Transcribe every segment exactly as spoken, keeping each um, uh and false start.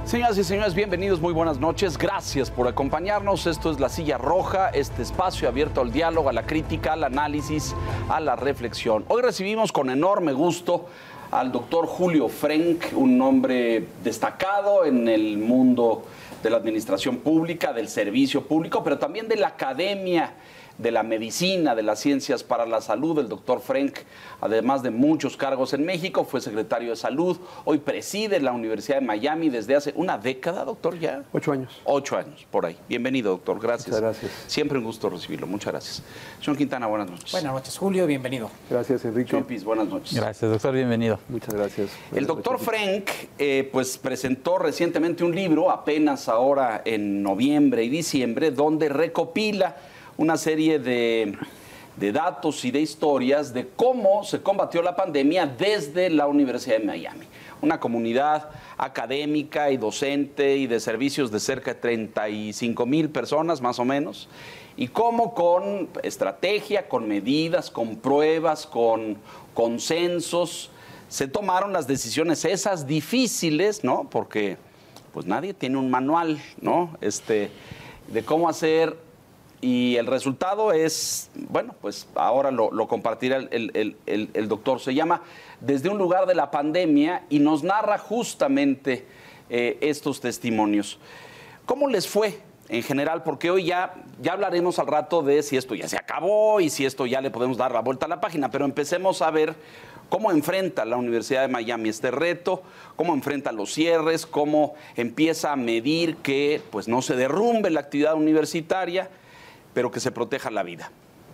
Señoras y señores, bienvenidos, muy buenas noches. Gracias por acompañarnos. Esto es La Silla Roja, este espacio abierto al diálogo, a la crítica, al análisis, a la reflexión. Hoy recibimos con enorme gusto al doctor Julio Frenk, un hombre destacado en el mundo de la administración pública, del servicio público, pero también de la academia, de la medicina, de las ciencias para la salud. El doctor Frenk, además de muchos cargos en México, fue secretario de salud, hoy preside la Universidad de Miami desde hace una década, doctor, ya. Ocho años. Ocho años, por ahí. Bienvenido, doctor, gracias. Muchas gracias. Siempre un gusto recibirlo, muchas gracias. Señor Quintana, buenas noches. Buenas noches, Julio, bienvenido. Gracias, Enrique. Señor Piz, buenas noches. Gracias, doctor, bienvenido. Muchas gracias. El doctor Frenk, eh, pues presentó recientemente un libro, apenas ahora en noviembre y diciembre, donde recopila una serie de, de datos y de historias de cómo se combatió la pandemia desde la Universidad de Miami. Una comunidad académica y docente y de servicios de cerca de treinta y cinco mil personas, más o menos, y cómo con estrategia, con medidas, con pruebas, con consensos, se tomaron las decisiones esas difíciles, ¿no? Porque pues nadie tiene un manual, ¿no? Este, de cómo hacer. Y el resultado es, bueno, pues ahora lo, lo compartirá el, el, el, el doctor. Se llama Desde un lugar de la pandemia y nos narra justamente eh, estos testimonios. ¿Cómo les fue en general? Porque hoy ya, ya hablaremos al rato de si esto ya se acabó y si esto ya le podemos dar la vuelta a la página, pero empecemos a ver cómo enfrenta la Universidad de Miami este reto, cómo enfrenta los cierres, cómo empieza a medir que pues, no se derrumbe la actividad universitaria, pero que se proteja la vida.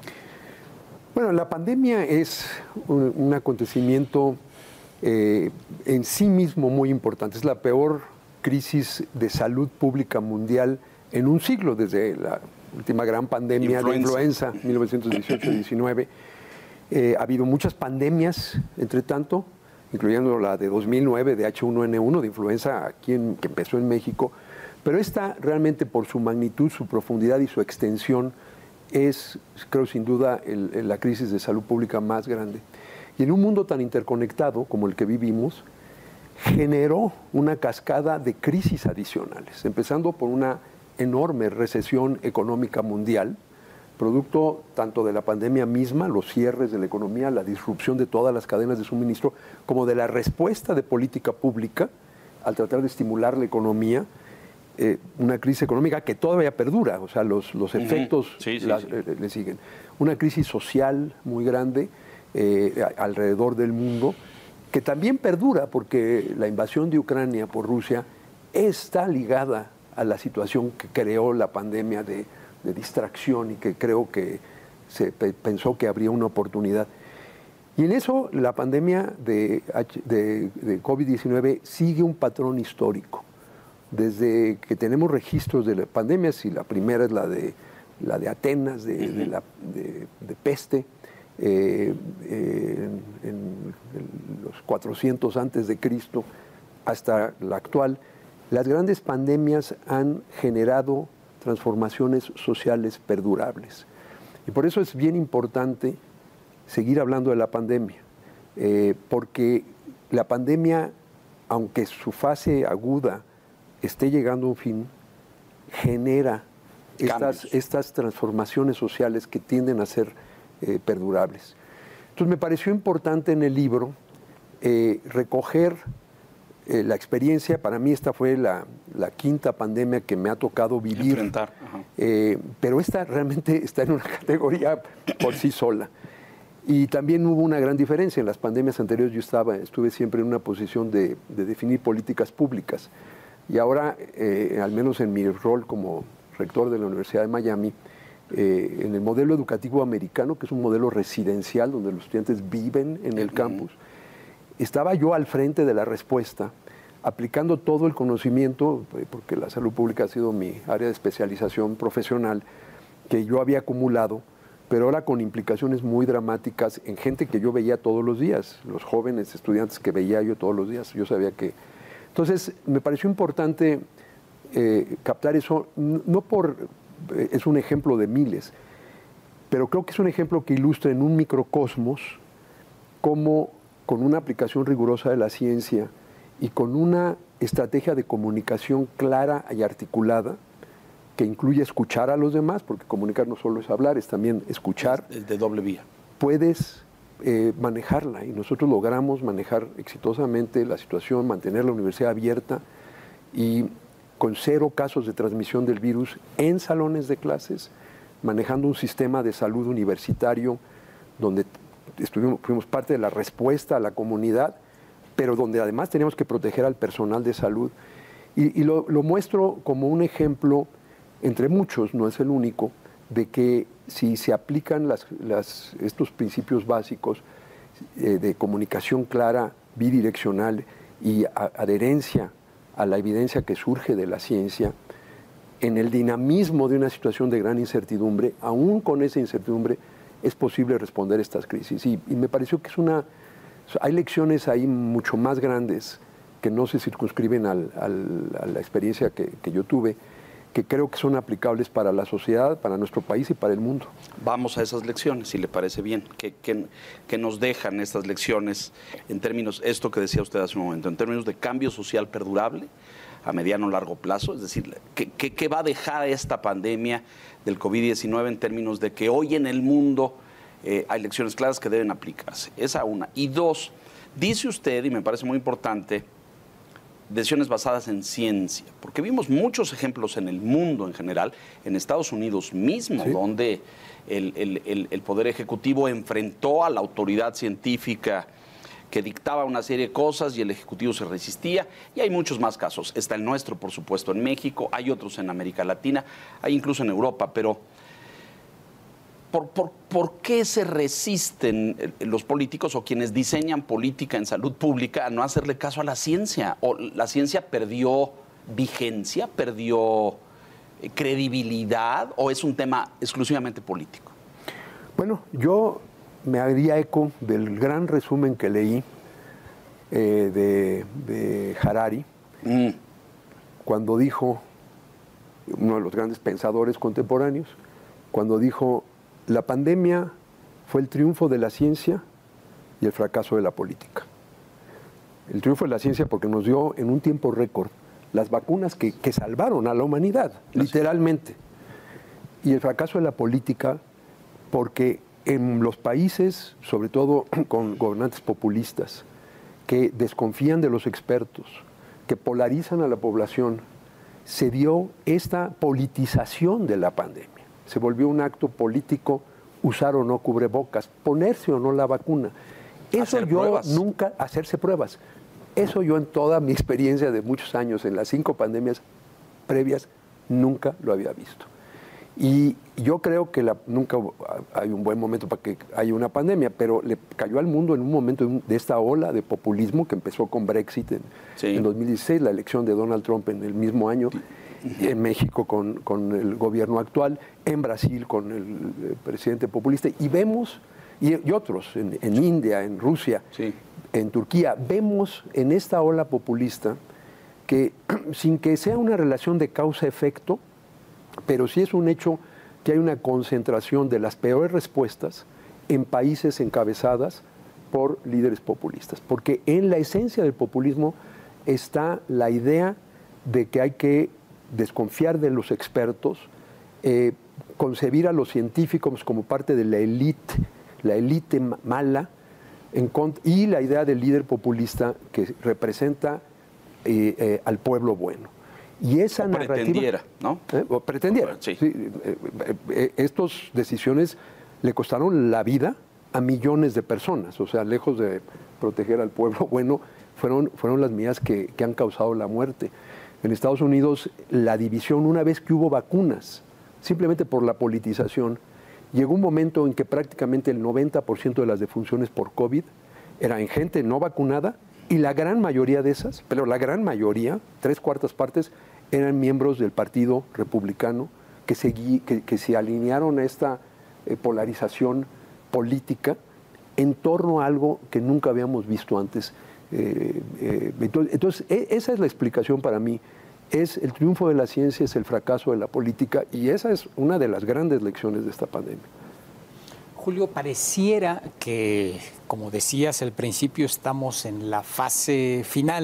Bueno, la pandemia es un, un acontecimiento eh, en sí mismo muy importante. Es la peor crisis de salud pública mundial en un siglo, desde la última gran pandemia influenza. de influenza, mil novecientos dieciocho diecinueve. Eh, ha habido muchas pandemias, entre tanto, incluyendo la de dos mil nueve, de H uno N uno, de influenza, aquí en, que empezó en México. Pero esta realmente por su magnitud, su profundidad y su extensión es, creo sin duda, el, el, la crisis de salud pública más grande. Y en un mundo tan interconectado como el que vivimos, generó una cascada de crisis adicionales, empezando por una enorme recesión económica mundial, producto tanto de la pandemia misma, los cierres de la economía, la disrupción de todas las cadenas de suministro, como de la respuesta de política pública al tratar de estimular la economía. Eh, una crisis económica que todavía perdura, o sea, los, los efectos uh-huh. sí, sí, la, sí. Le, le siguen. Una crisis social muy grande eh, a, alrededor del mundo, que también perdura porque la invasión de Ucrania por Rusia está ligada a la situación que creó la pandemia de, de distracción y que creo que se pe pensó que habría una oportunidad. Y en eso la pandemia de, de, de COVID diecinueve sigue un patrón histórico. Desde que tenemos registros de pandemias, y la primera es la de, la de Atenas, de, de, la, de, de peste, eh, eh, en, en los cuatrocientos antes de Cristo, hasta la actual, las grandes pandemias han generado transformaciones sociales perdurables. Y por eso es bien importante seguir hablando de la pandemia, eh, porque la pandemia, aunque su fase aguda esté llegando a un fin, genera estas, estas transformaciones sociales que tienden a ser eh, perdurables. Entonces me pareció importante en el libro eh, recoger eh, la experiencia. Para mí esta fue la, la quinta pandemia que me ha tocado vivir. Enfrentar. Eh, pero esta realmente está en una categoría por sí sola. Y también hubo una gran diferencia. En las pandemias anteriores yo estaba, estuve siempre en una posición de, de definir políticas públicas. Y ahora, eh, al menos en mi rol como rector de la Universidad de Miami, eh, en el modelo educativo americano, que es un modelo residencial donde los estudiantes viven en el campus, estaba yo al frente de la respuesta, aplicando todo el conocimiento, porque la salud pública ha sido mi área de especialización profesional, que yo había acumulado, pero ahora con implicaciones muy dramáticas en gente que yo veía todos los días, los jóvenes estudiantes que veía yo todos los días. Yo sabía que... Entonces, me pareció importante eh, captar eso, no por... Eh, es un ejemplo de miles, pero creo que es un ejemplo que ilustra en un microcosmos cómo con una aplicación rigurosa de la ciencia y con una estrategia de comunicación clara y articulada, que incluye escuchar a los demás, porque comunicar no solo es hablar, es también escuchar. Es de doble vía. Puedes eh, manejarla, y nosotros logramos manejar exitosamente la situación, mantener la universidad abierta y con cero casos de transmisión del virus en salones de clases, manejando un sistema de salud universitario donde estuvimos, fuimos parte de la respuesta a la comunidad, pero donde además teníamos que proteger al personal de salud. Y, y lo, lo muestro como un ejemplo, entre muchos, no es el único, de que si se aplican las, las, estos principios básicos eh, de comunicación clara, bidireccional y a, adherencia a la evidencia que surge de la ciencia, en el dinamismo de una situación de gran incertidumbre, aún con esa incertidumbre, es posible responder a estas crisis. Y, y me pareció que es una... Hay lecciones ahí mucho más grandes que no se circunscriben al, al, a la experiencia que, que yo tuve, que creo que son aplicables para la sociedad, para nuestro país y para el mundo. Vamos a esas lecciones, si le parece bien. ¿Qué, qué, qué nos dejan estas lecciones en términos, esto que decía usted hace un momento, en términos de cambio social perdurable a mediano o largo plazo? Es decir, ¿qué, qué, qué va a dejar esta pandemia del COVID diecinueve en términos de que hoy en el mundo eh, hay lecciones claras que deben aplicarse? Esa una. Y dos, dice usted, y me parece muy importante, decisiones basadas en ciencia, porque vimos muchos ejemplos en el mundo en general, en Estados Unidos mismo, ¿sí?, donde el, el, el, el Poder Ejecutivo enfrentó a la autoridad científica que dictaba una serie de cosas y el Ejecutivo se resistía, y hay muchos más casos. Está el nuestro, por supuesto, en México, hay otros en América Latina, hay incluso en Europa, pero ¿Por, por, ¿por qué se resisten los políticos o quienes diseñan política en salud pública a no hacerle caso a la ciencia? ¿O la ciencia perdió vigencia, perdió credibilidad, o es un tema exclusivamente político? Bueno, yo me haría eco del gran resumen que leí eh, de, de Harari, mm. cuando dijo, uno de los grandes pensadores contemporáneos, cuando dijo: la pandemia fue el triunfo de la ciencia y el fracaso de la política. El triunfo de la ciencia porque nos dio en un tiempo récord las vacunas que, que salvaron a la humanidad, literalmente. Y el fracaso de la política porque en los países, sobre todo con gobernantes populistas, que desconfían de los expertos, que polarizan a la población, se dio esta politización de la pandemia. Se volvió un acto político usar o no cubrebocas, ponerse o no la vacuna. Eso yo pruebas. nunca, hacerse pruebas. Eso yo en toda mi experiencia de muchos años, en las cinco pandemias previas, nunca lo había visto. Y yo creo que la, nunca hay un buen momento para que haya una pandemia, pero le cayó al mundo en un momento de esta ola de populismo que empezó con Brexit en, sí. en dos mil dieciséis, la elección de Donald Trump en el mismo año, en México con, con el gobierno actual, en Brasil con el, el presidente populista, y vemos, y, y otros, en, en India, en Rusia, sí. en Turquía, vemos en esta ola populista que sin que sea una relación de causa-efecto, pero sí es un hecho que hay una concentración de las peores respuestas en países encabezadas por líderes populistas, porque en la esencia del populismo está la idea de que hay que desconfiar de los expertos, eh, concebir a los científicos como parte de la élite, la élite mala, en y la idea del líder populista que representa eh, eh, al pueblo bueno. Y esa o narrativa... Pretendiera, ¿no? Eh, o pretendiera. Sí. Sí, eh, eh, estas decisiones le costaron la vida a millones de personas, o sea, lejos de proteger al pueblo bueno, fueron, fueron las mías que, que han causado la muerte. En Estados Unidos, la división, una vez que hubo vacunas, simplemente por la politización, llegó un momento en que prácticamente el noventa por ciento de las defunciones por COVID eran en gente no vacunada, y la gran mayoría de esas, pero la gran mayoría, tres cuartas partes, eran miembros del Partido Republicano que, seguí, que, que se alinearon a esta eh, polarización política en torno a algo que nunca habíamos visto antes. Eh, eh, entonces, entonces, esa es la explicación para mí. Es el triunfo de la ciencia, es el fracaso de la política, y esa es una de las grandes lecciones de esta pandemia. Julio, pareciera que, como decías al principio, estamos en la fase final,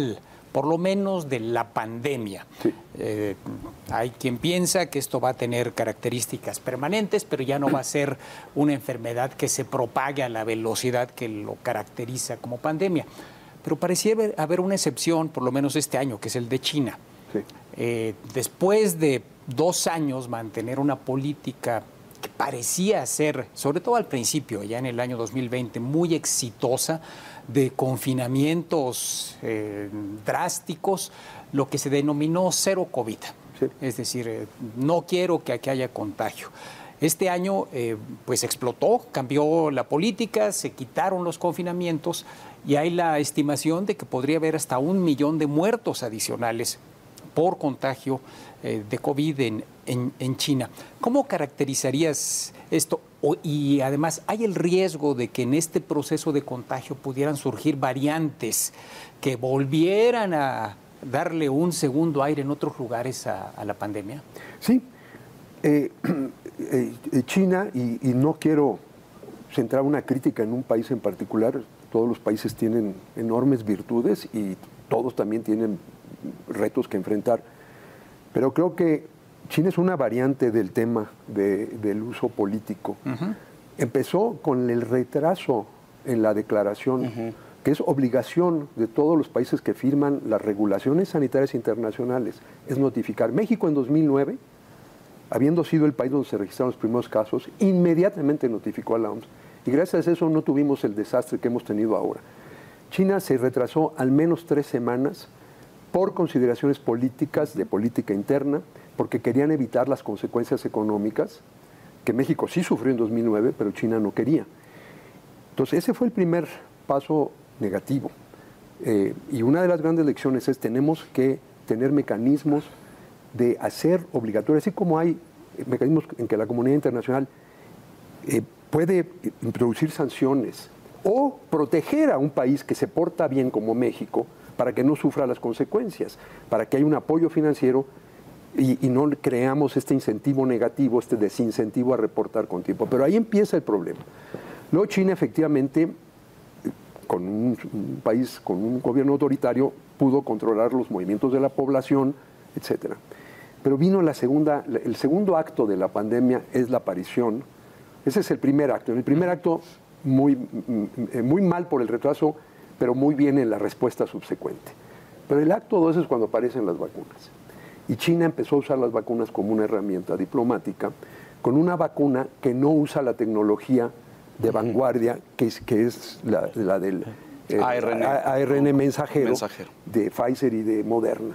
por lo menos de la pandemia. Sí. Eh, hay quien piensa que esto va a tener características permanentes, pero ya no va a ser una enfermedad que se propague a la velocidad que lo caracteriza como pandemia. Pero parecía haber una excepción, por lo menos este año, que es el de China. Sí. Eh, después de dos años mantener una política que parecía ser, sobre todo al principio, ya en el año dos mil veinte, muy exitosa, de confinamientos eh, drásticos, lo que se denominó cero COVID. Sí. Es decir, eh, no quiero que aquí haya contagio. Este año eh, pues explotó, cambió la política, se quitaron los confinamientos y hay la estimación de que podría haber hasta un millón de muertos adicionales por contagio eh, de COVID en, en, en China. ¿Cómo caracterizarías esto? O, y además, ¿hay el riesgo de que en este proceso de contagio pudieran surgir variantes que volvieran a darle un segundo aire en otros lugares a, a la pandemia? Sí. Eh, eh, China, y, y no quiero centrar una crítica en un país en particular, todos los países tienen enormes virtudes y todos también tienen retos que enfrentar, pero creo que China es una variante del tema de, del uso político. Uh-huh. Empezó con el retraso en la declaración, uh-huh. que es obligación de todos los países que firman las regulaciones sanitarias internacionales, es notificar. México en dos mil nueve, habiendo sido el país donde se registraron los primeros casos, inmediatamente notificó a la O M S, y gracias a eso no tuvimos el desastre que hemos tenido ahora. China se retrasó al menos tres semanas por consideraciones políticas, de política interna, porque querían evitar las consecuencias económicas, que México sí sufrió en dos mil nueve, pero China no quería. Entonces, ese fue el primer paso negativo. Eh, y una de las grandes lecciones es tenemos que tener mecanismos de hacer obligatorio, así como hay mecanismos en que la comunidad internacional eh, puede introducir sanciones o proteger a un país que se porta bien como México para que no sufra las consecuencias, para que haya un apoyo financiero y, y no creamos este incentivo negativo, este desincentivo a reportar con tiempo. Pero ahí empieza el problema. Luego China efectivamente, con un, un país con un gobierno autoritario, pudo controlar los movimientos de la población, etcétera. Pero vino la segunda, el segundo acto de la pandemia es la aparición. Ese es el primer acto. En el primer acto, muy, muy mal por el retraso, pero muy bien en la respuesta subsecuente. Pero el acto dos es cuando aparecen las vacunas. Y China empezó a usar las vacunas como una herramienta diplomática, con una vacuna que no usa la tecnología de vanguardia, que es, que es la, la del eh, A R N, A R N mensajero, mensajero de Pfizer y de Moderna.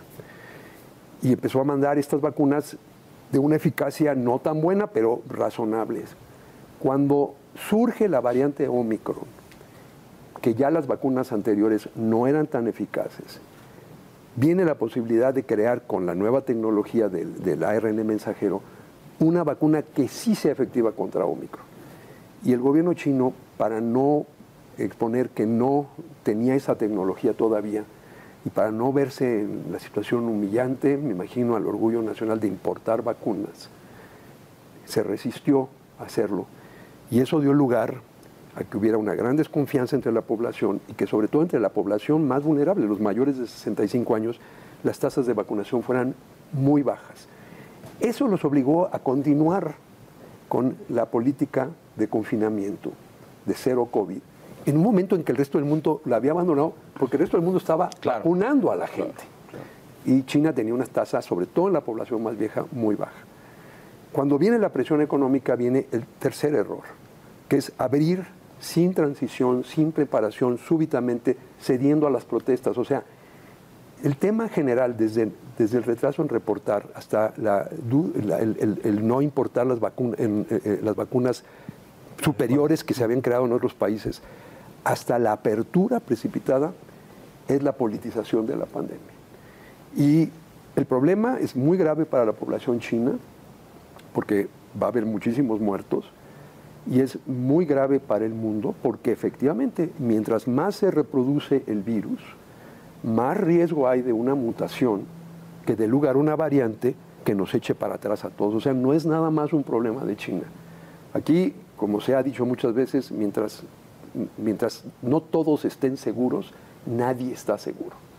Y empezó a mandar estas vacunas de una eficacia no tan buena, pero razonables. Cuando surge la variante Omicron, que ya las vacunas anteriores no eran tan eficaces, viene la posibilidad de crear con la nueva tecnología del, del A R N mensajero una vacuna que sí sea efectiva contra Omicron. Y el gobierno chino, para no exponer que no tenía esa tecnología todavía y para no verse en la situación humillante, me imagino, al orgullo nacional de importar vacunas, se resistió a hacerlo. Y eso dio lugar a que hubiera una gran desconfianza entre la población y que sobre todo entre la población más vulnerable, los mayores de sesenta y cinco años, las tasas de vacunación fueran muy bajas. Eso los obligó a continuar con la política de confinamiento, de cero COVID, en un momento en que el resto del mundo la había abandonado, porque el resto del mundo estaba claro. vacunando a la gente. Claro, claro. Y China tenía unas tasas, sobre todo en la población más vieja, muy bajas. Cuando viene la presión económica, viene el tercer error, que es abrir sin transición, sin preparación, súbitamente cediendo a las protestas. O sea, el tema general, desde, desde el retraso en reportar hasta la, la, el, el, el no importar las, vacuna, en, eh, las vacunas superiores que se habían creado en otros países, hasta la apertura precipitada, es la politización de la pandemia. Y el problema es muy grave para la población china, porque va a haber muchísimos muertos, y es muy grave para el mundo porque efectivamente mientras más se reproduce el virus, más riesgo hay de una mutación que dé lugar a una variante que nos eche para atrás a todos. O sea, no es nada más un problema de China. Aquí, como se ha dicho muchas veces, mientras, mientras no todos estén seguros, nadie está seguro.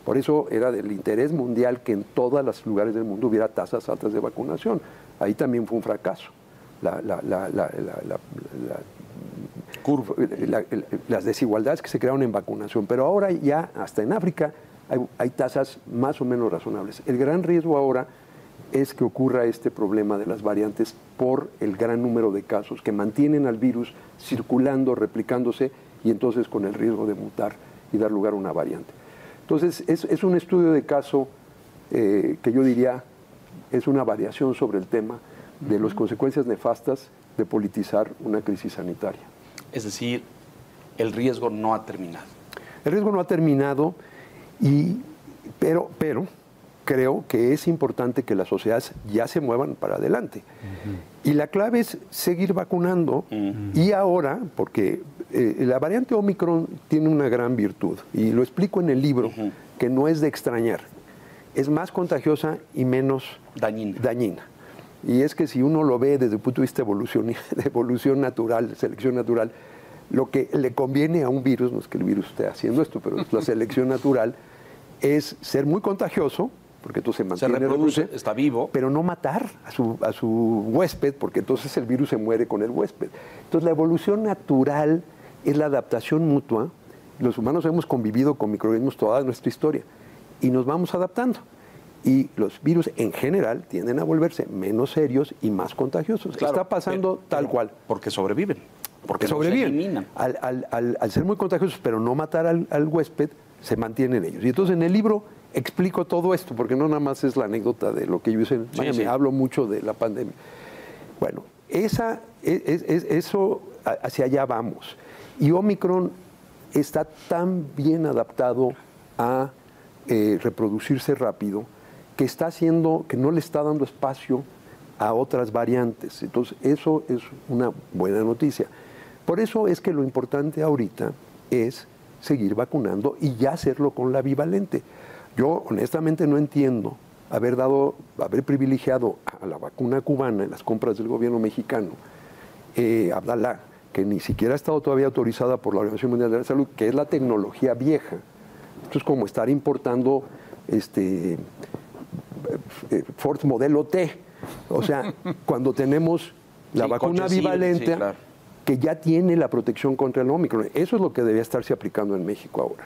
Por eso era del interés mundial que en todos los lugares del mundo hubiera tasas altas de vacunación. Ahí también fue un fracaso. La, la, la, la, la, la, la, la, las desigualdades que se crearon en vacunación. Pero ahora ya, hasta en África, hay, hay tasas más o menos razonables. El gran riesgo ahora es que ocurra este problema de las variantes por el gran número de casos que mantienen al virus circulando, replicándose, y entonces con el riesgo de mutar y dar lugar a una variante. Entonces, es, es un estudio de caso eh, que yo diría es una variación sobre el tema de las consecuencias nefastas de politizar una crisis sanitaria. Es decir, el riesgo no ha terminado. El riesgo no ha terminado, y, pero, pero creo que es importante que las sociedades ya se muevan para adelante. Uh-huh. Y la clave es seguir vacunando, uh-huh. y ahora, porque eh, la variante Omicron tiene una gran virtud, y lo explico en el libro, uh-huh. que no es de extrañar. Es más contagiosa y menos dañina. dañina. Y es que si uno lo ve desde el punto de vista de evolución, de evolución natural, de selección natural, lo que le conviene a un virus, no es que el virus esté haciendo esto, pero la selección natural es ser muy contagioso, porque entonces se mantiene, se reproduce, reproduce, está vivo, pero no matar a su, a su huésped, porque entonces el virus se muere con el huésped. Entonces la evolución natural es la adaptación mutua. Los humanos hemos convivido con microorganismos toda nuestra historia y nos vamos adaptando. Y los virus en general tienden a volverse menos serios y más contagiosos. Claro, está pasando pero, tal pero cual. Porque sobreviven. Porque sobreviven. Al, al, al, al ser muy contagiosos, pero no matar al, al huésped, se mantienen ellos. Y entonces en el libro explico todo esto, porque no nada más es la anécdota de lo que yo hice en Miami, sí, sí. hablo mucho de la pandemia. Bueno, esa, es, es, eso, hacia allá vamos. Y Omicron está tan bien adaptado a eh, reproducirse rápido, que está haciendo, que no le está dando espacio a otras variantes. Entonces, eso es una buena noticia. Por eso es que lo importante ahorita es seguir vacunando y ya hacerlo con la bivalente. Yo honestamente no entiendo haber dado, haber privilegiado a la vacuna cubana en las compras del gobierno mexicano, eh, Abdalá, que ni siquiera ha estado todavía autorizada por la Organización Mundial de la Salud, que es la tecnología vieja. Esto es como estar importando este Ford modelo T, o sea, cuando tenemos la sí, vacuna bivalente, sí, claro. que ya tiene la protección contra el Omicron. Eso es lo que debía estarse aplicando en México ahora.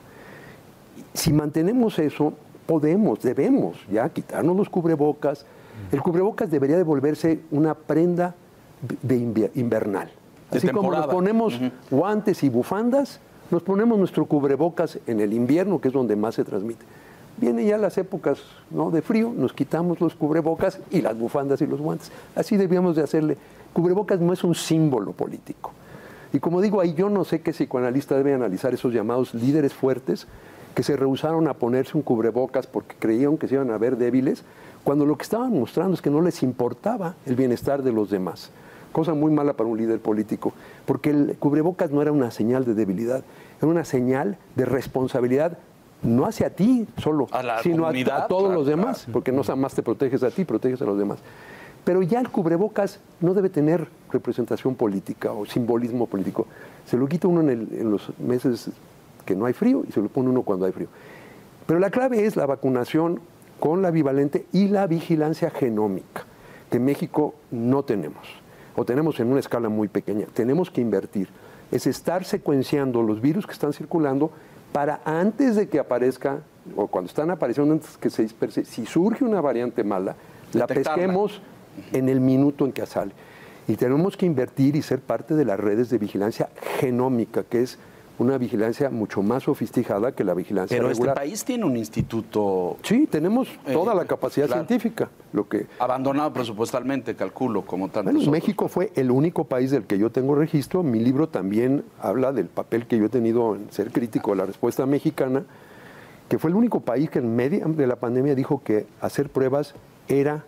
Si mantenemos eso, podemos, debemos ya quitarnos los cubrebocas. El cubrebocas debería de volverse una prenda de invernal. De Así temporada. Como nos ponemos uh-huh. guantes y bufandas, nos ponemos nuestro cubrebocas en el invierno, que es donde más se transmite. Vienen ya las épocas, ¿no?, de frío, nos quitamos los cubrebocas y las bufandas y los guantes. Así debíamos de hacerle. Cubrebocas no es un símbolo político. Y como digo, ahí yo no sé qué psicoanalista debe analizar esos llamados líderes fuertes que se rehusaron a ponerse un cubrebocas porque creían que se iban a ver débiles, cuando lo que estaban mostrando es que no les importaba el bienestar de los demás. Cosa muy mala para un líder político, porque el cubrebocas no era una señal de debilidad, era una señal de responsabilidad, no hacia ti solo, a sino a, a todos claro, los demás, claro. porque no nada más te proteges a ti, proteges a los demás. Pero ya el cubrebocas no debe tener representación política o simbolismo político. Se lo quita uno en, el, en los meses que no hay frío y se lo pone uno cuando hay frío. Pero la clave es la vacunación con la bivalente y la vigilancia genómica, que en México no tenemos, o tenemos en una escala muy pequeña. Tenemos que invertir. Es estar secuenciando los virus que están circulando para antes de que aparezca, o cuando están apareciendo, antes que se disperse, si surge una variante mala, la pesquemos en el minuto en que sale. Y tenemos que invertir y ser parte de las redes de vigilancia genómica, que es una vigilancia mucho más sofisticada que la vigilancia Pero regular. Pero este país tiene un instituto... Sí, tenemos toda eh, la capacidad claro. científica. Lo que... Abandonado presupuestalmente, calculo, como tantos bueno, otros. México fue el único país del que yo tengo registro. Mi libro también habla del papel que yo he tenido en ser crítico de la respuesta mexicana, que fue el único país que en medio de la pandemia dijo que hacer pruebas era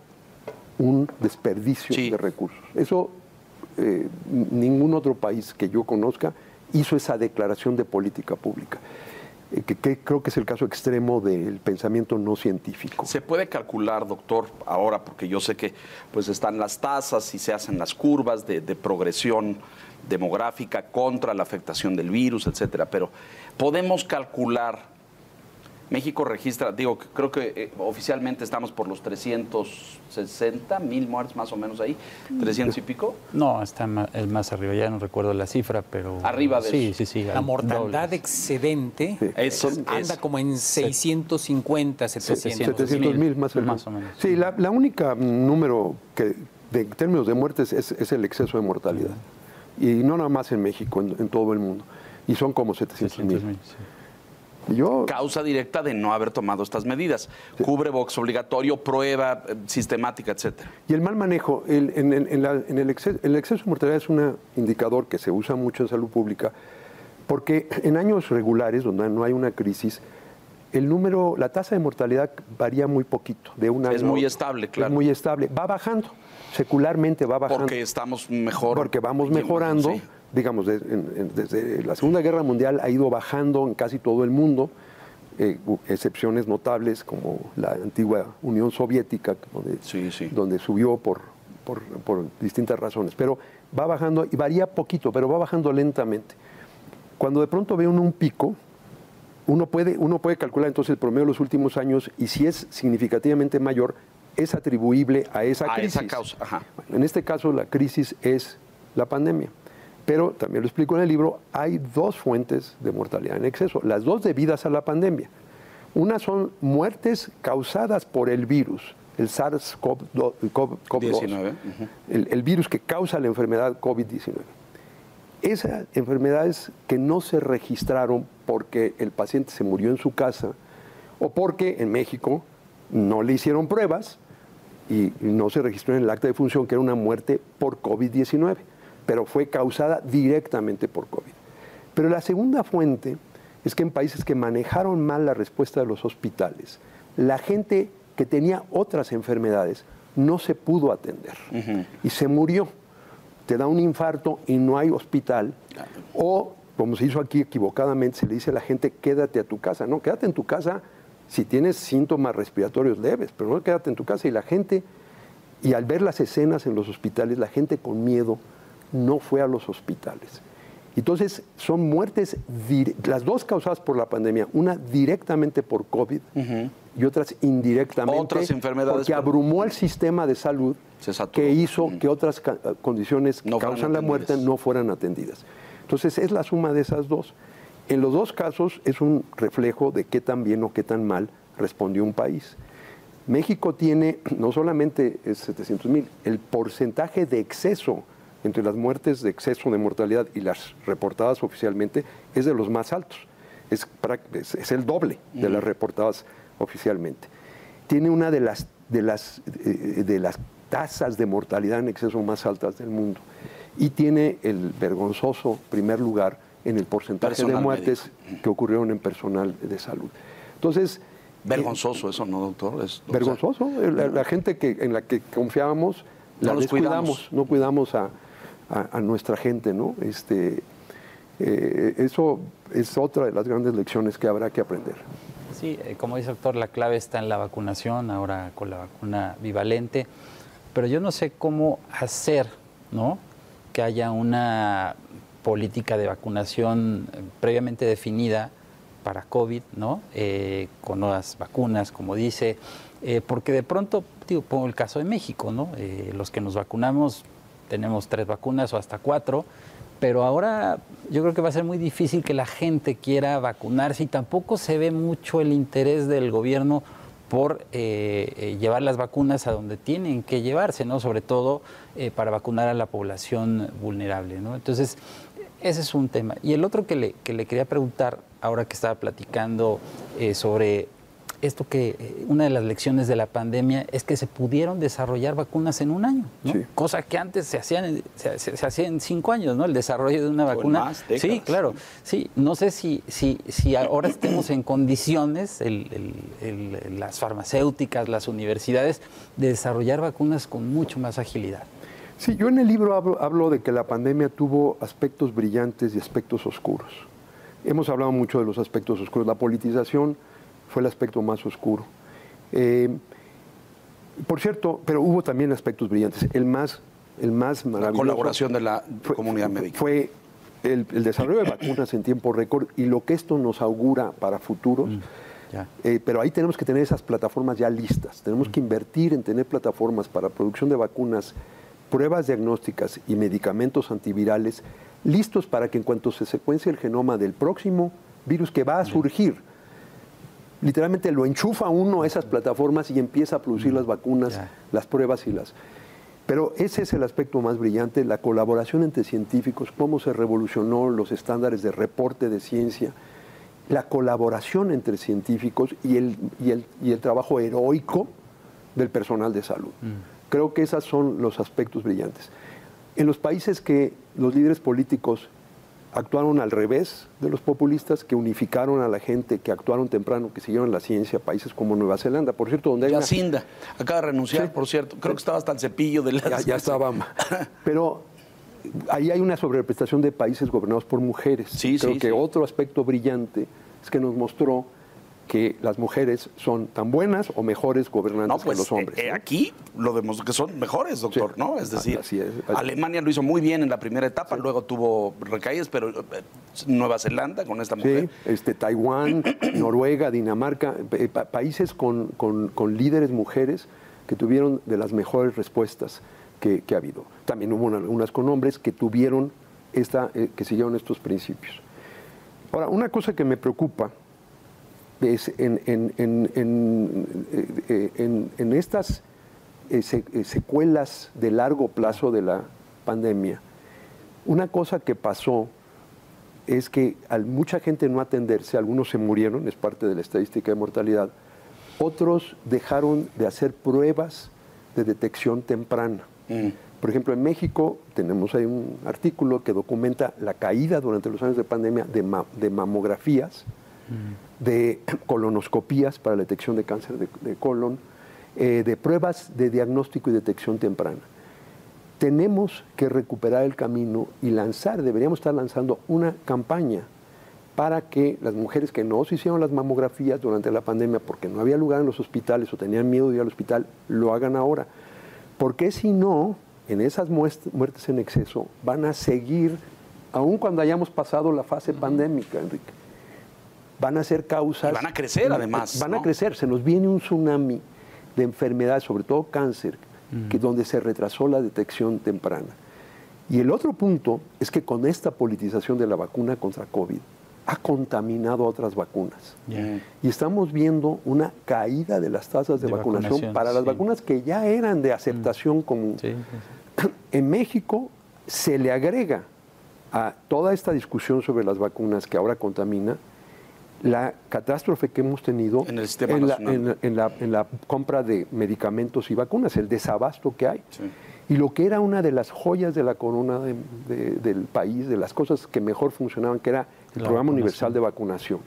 un desperdicio sí. de recursos. Eso eh, ningún otro país que yo conozca hizo esa declaración de política pública, eh, que, que creo que es el caso extremo del pensamiento no científico. ¿Se puede calcular, doctor, ahora, porque yo sé que pues están las tasas y se hacen las curvas de, de progresión demográfica contra la afectación del virus, etcétera, pero podemos calcular México registra, digo, creo que eh, oficialmente estamos por los trescientos sesenta mil muertes más o menos ahí, trescientos y pico. No, está más, es más arriba, ya no recuerdo la cifra, pero... Arriba de sí, eso. Sí, sí, La mortandad doble. excedente Sí. Eso anda es- como en seiscientos cincuenta, setecientos. setecientos mil más, más o menos. Sí, la, la única número que, de en términos de muertes, es, es el exceso de mortalidad. Y no nada más en México, en, en todo el mundo. Y son como setecientos mil. sí. Yo, Causa directa de no haber tomado estas medidas. Cubrebox obligatorio, prueba eh, sistemática, etcétera. y el mal manejo, el, en, en- en la- en el, exceso, el exceso de mortalidad es un indicador que se usa mucho en salud pública, porque en años regulares, donde no hay una crisis, el número, la tasa de mortalidad varía muy poquito, de un año Es a muy otro. estable, claro. Es muy estable, va bajando, secularmente va bajando. Porque estamos mejor. Porque vamos mejorando, Sí. digamos, de- en- en- desde la Segunda Guerra Mundial ha ido bajando en casi todo el mundo, eh, u- excepciones notables como la antigua Unión Soviética, donde, Sí, sí. donde subió por, por, por distintas razones. Pero va bajando y varía poquito, pero va bajando lentamente. Cuando de pronto ve uno un pico, uno puede, uno puede calcular entonces el promedio de los últimos años y si es significativamente mayor, es atribuible a esa A crisis. esa causa, ajá. Bueno, en este caso la crisis es la pandemia. Pero también lo explico en el libro, hay dos fuentes de mortalidad en exceso, las dos debidas a la pandemia. Una son muertes causadas por el virus, el SARS-CoV dos, diecinueve. Ujú. el, el virus que causa la enfermedad COVID diecinueve. Esas enfermedades que no se registraron porque el paciente se murió en su casa o porque en México no le hicieron pruebas y no se registró en el acta de función que era una muerte por COVID diecinueve, pero fue causada directamente por COVID. Pero la segunda fuente es que en países que manejaron mal la respuesta de los hospitales, la gente que tenía otras enfermedades no se pudo atender y se murió. Te da un infarto y no hay hospital, o como se hizo aquí equivocadamente, se le dice a la gente, quédate a tu casa. No, quédate en tu casa si tienes síntomas respiratorios leves, pero no quédate en tu casa. Y la gente, y al ver las escenas en los hospitales, la gente con miedo no fue a los hospitales. Entonces, son muertes, las dos causadas por la pandemia, una directamente por COVID y otras indirectamente, Otras enfermedades porque por- abrumó el sistema de salud, Se saturó. que hizo que otras ca- condiciones que No fueran causan la muerte atendidas. no fueran atendidas. Entonces, es la suma de esas dos. En los dos casos es un reflejo de qué tan bien o qué tan mal respondió un país. México tiene, no solamente es setecientos mil, el porcentaje de exceso entre las muertes de exceso de mortalidad y las reportadas oficialmente es de los más altos. Es, prac- es, es el doble de las reportadas oficialmente. Tiene una de las, de, las, eh, de las tasas de mortalidad en exceso más altas del mundo. Y tiene el vergonzoso primer lugar en el porcentaje de Personal muertes médico. que ocurrieron en personal de salud. Entonces, Vergonzoso eso, ¿no, doctor? Es- o sea, vergonzoso. La, la gente que, en la que confiábamos, No la los descuidamos, cuidamos. no cuidamos a, a- a nuestra gente, ¿no? Este, eh, eso es otra de las grandes lecciones que habrá que aprender. Sí, eh, como dice el doctor, la clave está en la vacunación, ahora con la vacuna bivalente, pero yo no sé cómo hacer, ¿no?, que haya una política de vacunación eh, previamente definida para COVID, ¿no?, Eh, con nuevas vacunas, como dice, eh, porque de pronto, digo, pongo el caso de México, ¿no?, Eh, los que nos vacunamos tenemos tres vacunas o hasta cuatro, pero ahora yo creo que va a ser muy difícil que la gente quiera vacunarse y tampoco se ve mucho el interés del gobierno por eh, eh, llevar las vacunas a donde tienen que llevarse, ¿no? Sobre todo eh, para vacunar a la población vulnerable, ¿no? Entonces, ese es un tema. Y el otro que le, que le quería preguntar, ahora que estaba platicando eh, sobre esto que eh, una de las lecciones de la pandemia es que se pudieron desarrollar vacunas en un año, ¿no? Sí. Cosa que antes se hacían en, se, se- se hacía en cinco años, ¿no? El desarrollo de una O en vacuna. más, décadas. Sí, claro. Sí, no sé si, si, si ahora estemos en condiciones, el- el- el- las farmacéuticas, las universidades, de desarrollar vacunas con mucho más agilidad. Sí, yo en el libro hablo, hablo de que la pandemia tuvo aspectos brillantes y aspectos oscuros. Hemos hablado mucho de los aspectos oscuros. La politización fue el aspecto más oscuro. Eh, por cierto, pero hubo también aspectos brillantes. El más, el más La maravilloso colaboración de la fue- comunidad médica. Fue el, el desarrollo de vacunas en tiempo récord y lo que esto nos augura para futuros Eh, pero ahí tenemos que tener esas plataformas ya listas. Tenemos mm. que invertir en tener plataformas para producción de vacunas, pruebas diagnósticas y medicamentos antivirales listos para que en cuanto se secuencie el genoma del próximo virus que va a surgir, literalmente lo enchufa uno a esas plataformas y empieza a producir las vacunas, yeah. las pruebas y las... Pero ese es el aspecto más brillante, la colaboración entre científicos, cómo se revolucionó los estándares de reporte de ciencia, la colaboración entre científicos y el, y el, y el trabajo heroico del personal de salud. Mm. Creo que esos son los aspectos brillantes. En los países que los líderes políticos actuaron al revés de los populistas, que unificaron a la gente, que actuaron temprano, que siguieron la ciencia, países como Nueva Zelanda, por cierto, donde hay la una... Cinda acaba de renunciar, sí. por cierto, creo que estaba hasta el cepillo de la... Ya, ya estaba, pero ahí hay una sobrerepresentación de países gobernados por mujeres. Sí, Creo sí, que sí. otro aspecto brillante es que nos mostró que las mujeres son tan buenas o mejores gobernantes no, pues, que los hombres. Eh, ¿no? Aquí lo demostró que son mejores, doctor, sí. ¿no? Es decir, Así es. Alemania lo hizo muy bien en la primera etapa, sí. luego tuvo recaídas, pero eh, Nueva Zelanda con esta mujer. Sí, este, Taiwán, Noruega, Dinamarca, eh, pa países con, con, con líderes mujeres que tuvieron de las mejores respuestas que, que ha habido. También hubo algunas con hombres que tuvieron esta, eh, que siguieron estos principios. Ahora, una cosa que me preocupa es en, en, en, en, eh, en, en estas eh, secuelas de largo plazo de la pandemia, una cosa que pasó es que al mucha gente no atenderse, algunos se murieron, es parte de la estadística de mortalidad, otros dejaron de hacer pruebas de detección temprana. Mm. Por ejemplo, en México tenemos ahí un artículo que documenta la caída durante los años de pandemia de, ma de mamografías, mm. de colonoscopías para la detección de cáncer de, de colon, eh, de pruebas de diagnóstico y detección temprana. Tenemos que recuperar el camino y lanzar, deberíamos estar lanzando una campaña para que las mujeres que no se hicieron las mamografías durante la pandemia porque no había lugar en los hospitales o tenían miedo de ir al hospital, lo hagan ahora. Porque si no, en esas muertes en exceso van a seguir, aun cuando hayamos pasado la fase pandémica, Enrique. Van a ser causas... Y van a crecer, además. Van ¿no? a crecer. Se nos viene un tsunami de enfermedades, sobre todo cáncer, mm. que donde se retrasó la detección temprana. Y el otro punto es que con esta politización de la vacuna contra COVID ha contaminado otras vacunas. Yeah. Y estamos viendo una caída de las tasas de, de vacunación, vacunación para las sí. vacunas que ya eran de aceptación mm. común. Sí, sí, sí. En México se le agrega a toda esta discusión sobre las vacunas que ahora contamina la catástrofe que hemos tenido en, el sistema en, la, en, en, la, en la compra de medicamentos y vacunas, el desabasto que hay. Sí. Y lo que era una de las joyas de la corona de, de, del país, de las cosas que mejor funcionaban, que era el la Programa Universal de Vacunación,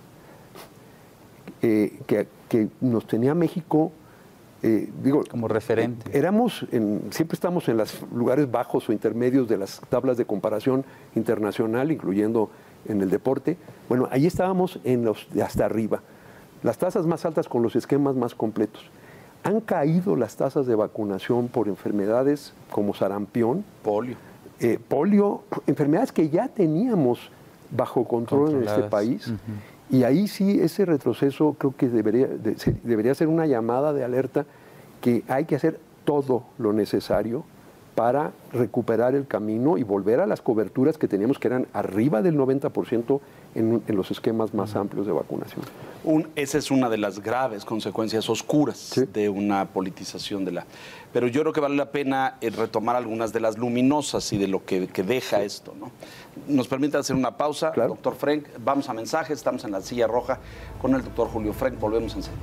eh, que, que nos tenía México, eh, digo... como referente. Eh, éramos, en, siempre estamos en los lugares bajos o intermedios de las tablas de comparación internacional, incluyendo en el deporte. Bueno, ahí estábamos en los de hasta arriba. Las tasas más altas con los esquemas más completos. Han caído las tasas de vacunación por enfermedades como sarampión, polio, eh, polio, enfermedades que ya teníamos bajo control en este país. Uh-huh. Y ahí sí, ese retroceso creo que debería, de, debería ser una llamada de alerta que hay que hacer todo lo necesario para recuperar el camino y volver a las coberturas que teníamos, que eran arriba del noventa por ciento en, en los esquemas más amplios de vacunación. Un, esa es una de las graves consecuencias oscuras sí. de una politización de la... Pero yo creo que vale la pena eh, retomar algunas de las luminosas y de lo que, que deja sí. esto, ¿no? Nos permite hacer una pausa, claro. Doctor Frenk, vamos a mensajes, estamos en la silla roja con el doctor Julio Frenk, volvemos enseguida.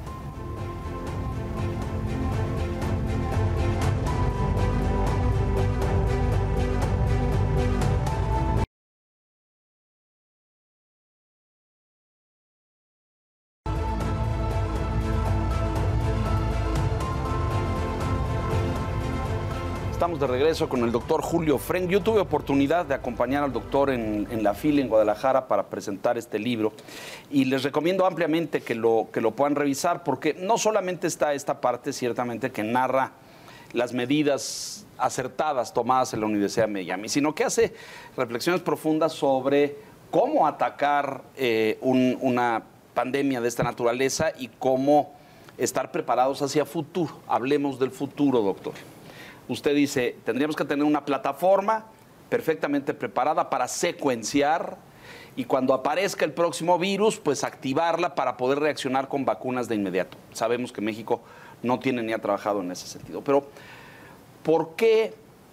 Estamos de regreso con el doctor Julio Frenk. Yo tuve oportunidad de acompañar al doctor en, en la FIL en Guadalajara para presentar este libro y les recomiendo ampliamente que lo, que lo puedan revisar porque no solamente está esta parte ciertamente que narra las medidas acertadas tomadas en la Universidad de Miami, sino que hace reflexiones profundas sobre cómo atacar eh, un, una pandemia de esta naturaleza y cómo estar preparados hacia futuro. Hablemos del futuro, doctor. Usted dice, tendríamos que tener una plataforma perfectamente preparada para secuenciar y cuando aparezca el próximo virus, pues activarla para poder reaccionar con vacunas de inmediato. Sabemos que México no tiene ni ha trabajado en ese sentido. Pero, ¿por qué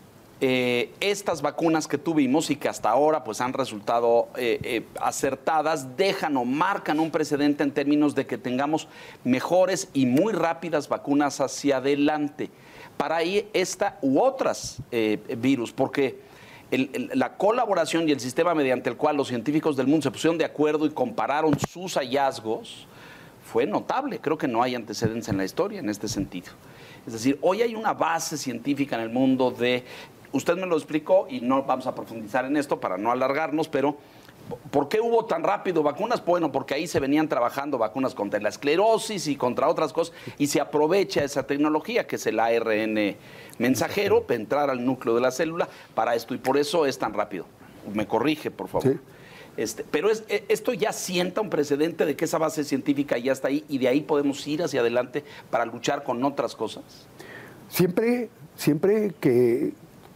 eh, estas vacunas que tuvimos y que hasta ahora pues, han resultado eh, eh, acertadas, dejan o marcan un precedente en términos de que tengamos mejores y muy rápidas vacunas hacia adelante para ahí esta u otras eh, virus? Porque el, el, la colaboración y el sistema mediante el cual los científicos del mundo se pusieron de acuerdo y compararon sus hallazgos fue notable. Creo que no hay antecedentes en la historia en este sentido. Es decir, hoy hay una base científica en el mundo de... Usted me lo explicó y no vamos a profundizar en esto para no alargarnos, pero ¿por qué hubo tan rápido vacunas? Bueno, porque ahí se venían trabajando vacunas contra la esclerosis y contra otras cosas y se aprovecha esa tecnología que es el A R N mensajero para entrar al núcleo de la célula para esto y por eso es tan rápido. Me corrige, por favor. Sí. Este, pero es, esto ya sienta un precedente de que esa base científica ya está ahí y de ahí podemos ir hacia adelante para luchar con otras cosas. Siempre, siempre que,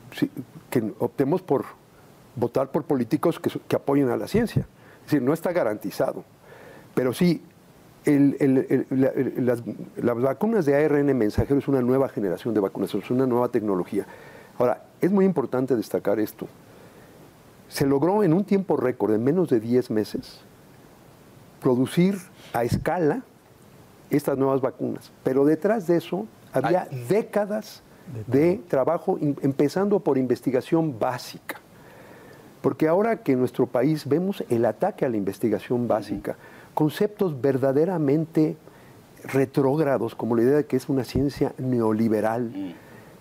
que optemos por votar por políticos que, que apoyen a la ciencia. Es decir, no está garantizado. Pero sí, el, el, el, la, las, las vacunas de A R N mensajero es una nueva generación de vacunas, es una nueva tecnología. Ahora, es muy importante destacar esto. Se logró en un tiempo récord, en menos de diez meses, producir a escala estas nuevas vacunas. Pero detrás de eso había Ay. décadas de trabajo, empezando por investigación básica. Porque ahora que en nuestro país vemos el ataque a la investigación básica, uh-huh. conceptos verdaderamente retrógrados, como la idea de que es una ciencia neoliberal, uh-huh.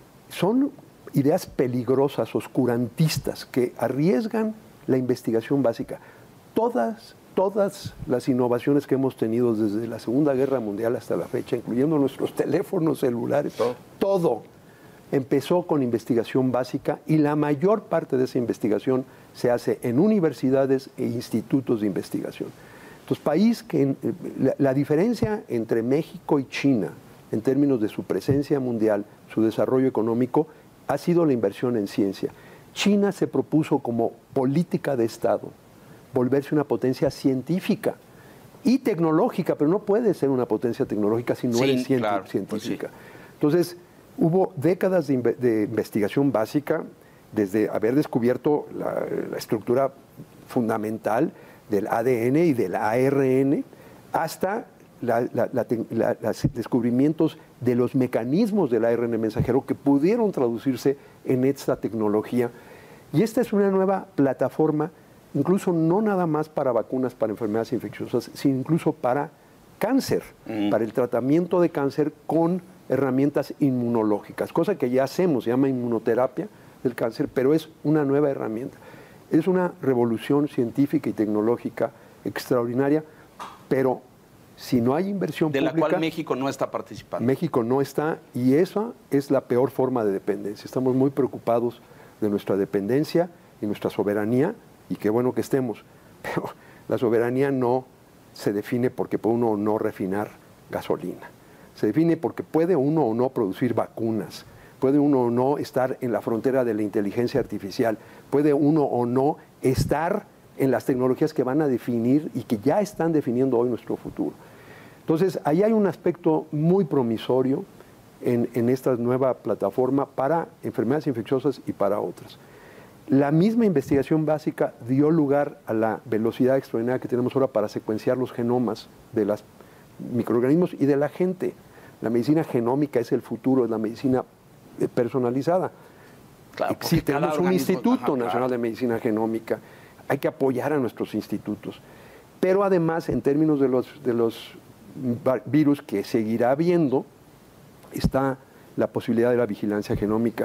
son ideas peligrosas, oscurantistas, que arriesgan la investigación básica. Todas, todas las innovaciones que hemos tenido desde la Segunda Guerra Mundial hasta la fecha, incluyendo nuestros teléfonos celulares, todo, todo empezó con investigación básica y la mayor parte de esa investigación se hace en universidades e institutos de investigación. Entonces, país que la, la diferencia entre México y China en términos de su presencia mundial, su desarrollo económico, ha sido la inversión en ciencia. China se propuso como política de Estado volverse una potencia científica y tecnológica, pero no puede ser una potencia tecnológica si no sí, eres claro, científica. Pues sí. Entonces, hubo décadas de, de investigación básica, desde haber descubierto la, la estructura fundamental del A D N y del A R N, hasta la, la, la, la, los descubrimientos de los mecanismos del A R N mensajero que pudieron traducirse en esta tecnología. Y esta es una nueva plataforma, incluso no nada más para vacunas para enfermedades infecciosas, sino incluso para cáncer, mm. para el tratamiento de cáncer con herramientas inmunológicas, cosa que ya hacemos, se llama inmunoterapia del cáncer, pero es una nueva herramienta. Es una revolución científica y tecnológica extraordinaria, pero si no hay inversión de pública... De la cual México no está participando. México no está, y esa es la peor forma de dependencia. Estamos muy preocupados de nuestra dependencia y nuestra soberanía, y qué bueno que estemos, pero la soberanía no se define porque puede uno o no refinar gasolina. Se define porque puede uno o no producir vacunas, puede uno o no estar en la frontera de la inteligencia artificial, puede uno o no estar en las tecnologías que van a definir y que ya están definiendo hoy nuestro futuro. Entonces, ahí hay un aspecto muy promisorio en, en esta nueva plataforma para enfermedades infecciosas y para otras. La misma investigación básica dio lugar a la velocidad extraordinaria que tenemos ahora para secuenciar los genomas de los microorganismos y de la gente. La medicina genómica es el futuro, es la medicina personalizada. Claro, sí, tenemos un Instituto ajá, Nacional claro. de Medicina Genómica. Hay que apoyar a nuestros institutos. Pero además, en términos de los, de los virus que seguirá habiendo, está la posibilidad de la vigilancia genómica.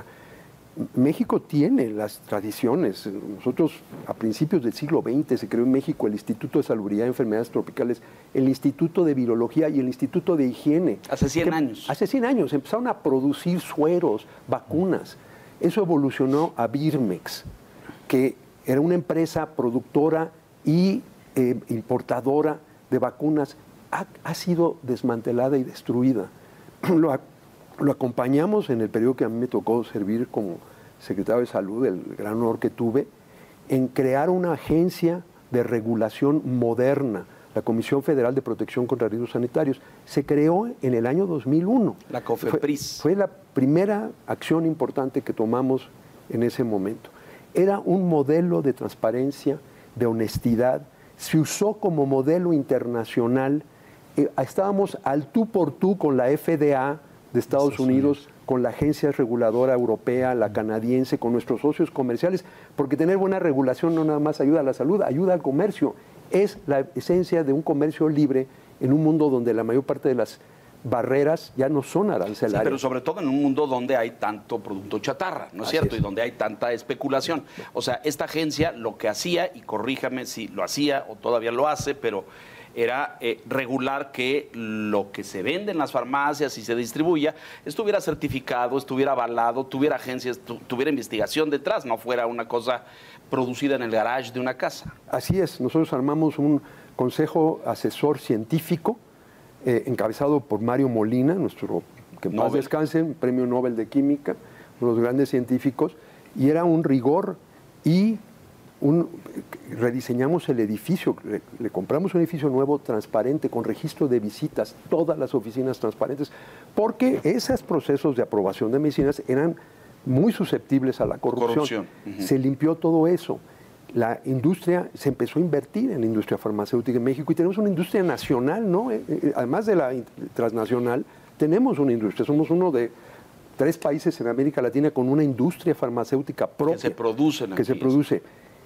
México tiene las tradiciones. Nosotros, a principios del siglo veinte, se creó en México el Instituto de Salubridad de Enfermedades Tropicales, el Instituto de Virología y el Instituto de Higiene. Hace cien años. Hace cien años empezaron a producir sueros, vacunas. Eso evolucionó a Birmex, que era una empresa productora y eh, importadora de vacunas ha, ha sido desmantelada y destruida. Lo, lo acompañamos en el periodo que a mí me tocó servir como secretario de Salud, el gran honor que tuve, en crear una agencia de regulación moderna, la Comisión Federal de Protección contra Riesgos Sanitarios. Se creó en el año dos mil uno. La COFEPRIS. Fue, fue la primera acción importante que tomamos en ese momento. Era un modelo de transparencia, de honestidad, se usó como modelo internacional. Eh, estábamos al tú por tú con la F D A de Estados, Estados Unidos, Unidos, con la agencia reguladora europea, la canadiense, con nuestros socios comerciales, porque tener buena regulación no nada más ayuda a la salud, ayuda al comercio. Es la esencia de un comercio libre en un mundo donde la mayor parte de las barreras ya no son arancelarias. Sí, pero sobre todo en un mundo donde hay tanto producto chatarra, ¿no es Así cierto? es. Y donde hay tanta especulación. O sea, esta agencia lo que hacía, y corríjame si lo hacía o todavía lo hace, pero era eh, regular que lo que se vende en las farmacias y se distribuya estuviera certificado, estuviera avalado, tuviera agencias, tu, tuviera investigación detrás, no fuera una cosa producida en el garage de una casa. Así es, nosotros armamos un consejo asesor científico eh, encabezado por Mario Molina, nuestro, que más descanse, premio Nobel de Química, uno de los grandes científicos, y era un rigor y un, rediseñamos el edificio, le, le compramos un edificio nuevo, transparente, con registro de visitas, todas las oficinas transparentes, porque esos procesos de aprobación de medicinas eran muy susceptibles a la corrupción. corrupción. Uh-huh. Se limpió todo eso. La industria, se empezó a invertir en la industria farmacéutica en México y tenemos una industria nacional, ¿no? Eh, eh, además de la transnacional, tenemos una industria. Somos uno de tres países en América Latina con una industria farmacéutica propia. Que se produce. Que se produce.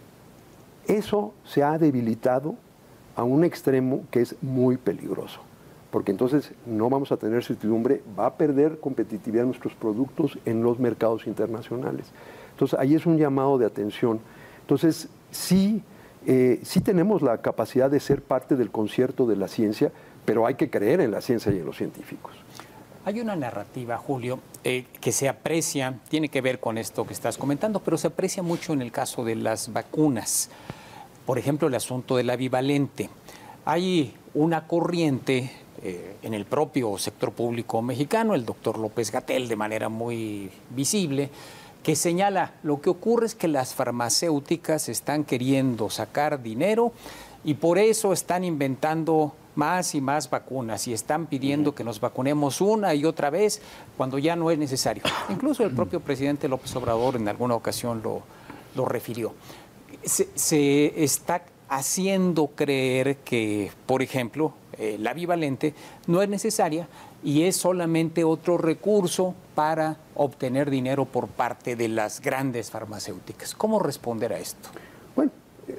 Eso se ha debilitado a un extremo que es muy peligroso, porque entonces no vamos a tener certidumbre, va a perder competitividad nuestros productos en los mercados internacionales. Entonces ahí es un llamado de atención. Entonces sí, eh, sí tenemos la capacidad de ser parte del concierto de la ciencia, pero hay que creer en la ciencia y en los científicos. Hay una narrativa, Julio, eh, que se aprecia, tiene que ver con esto que estás comentando, pero se aprecia mucho en el caso de las vacunas. Por ejemplo, el asunto de la bivalente. Hay una corriente eh, en el propio sector público mexicano, el doctor López-Gatell, de manera muy visible, que señala lo que ocurre es que las farmacéuticas están queriendo sacar dinero y por eso están inventando más y más vacunas y están pidiendo que nos vacunemos una y otra vez cuando ya no es necesario. Incluso el propio presidente López Obrador en alguna ocasión lo, lo refirió. Se, se está haciendo creer que, por ejemplo, eh, la bivalente no es necesaria y es solamente otro recurso para obtener dinero por parte de las grandes farmacéuticas. ¿Cómo responder a esto? Bueno, eh,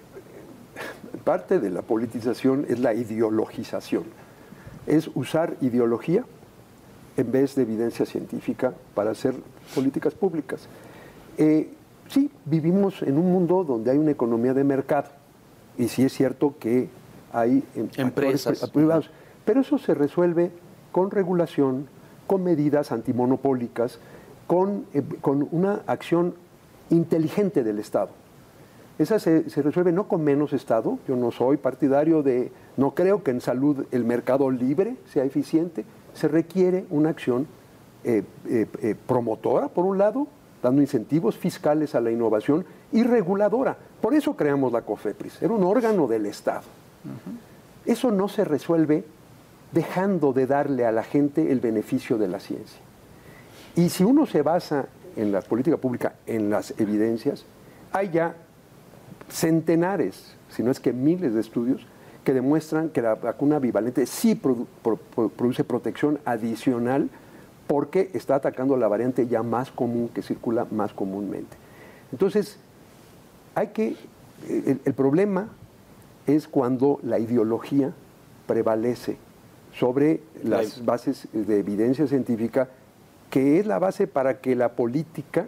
parte de la politización es la ideologización. Es usar ideología en vez de evidencia científica para hacer políticas públicas. Eh, Sí, vivimos en un mundo donde hay una economía de mercado y sí es cierto que hay empresas privados, pero eso se resuelve con regulación, con medidas antimonopólicas, con, eh, con una acción inteligente del Estado. Esa se, se resuelve no con menos Estado. Yo no soy partidario de, no creo que en salud el mercado libre sea eficiente. Se requiere una acción eh, eh, eh, promotora, por un lado, dando incentivos fiscales a la innovación y reguladora. Por eso creamos la COFEPRIS, era un órgano del Estado. Uh-huh. Eso no se resuelve dejando de darle a la gente el beneficio de la ciencia. Y si uno se basa en la política pública, en las evidencias, hay ya centenares, si no es que miles de estudios que demuestran que la vacuna bivalente sí produ- pro- pro- produce protección adicional porque está atacando la variante ya más común, que circula más comúnmente. Entonces, hay que, el, el problema es cuando la ideología prevalece sobre las bases de evidencia científica, que es la base para que la política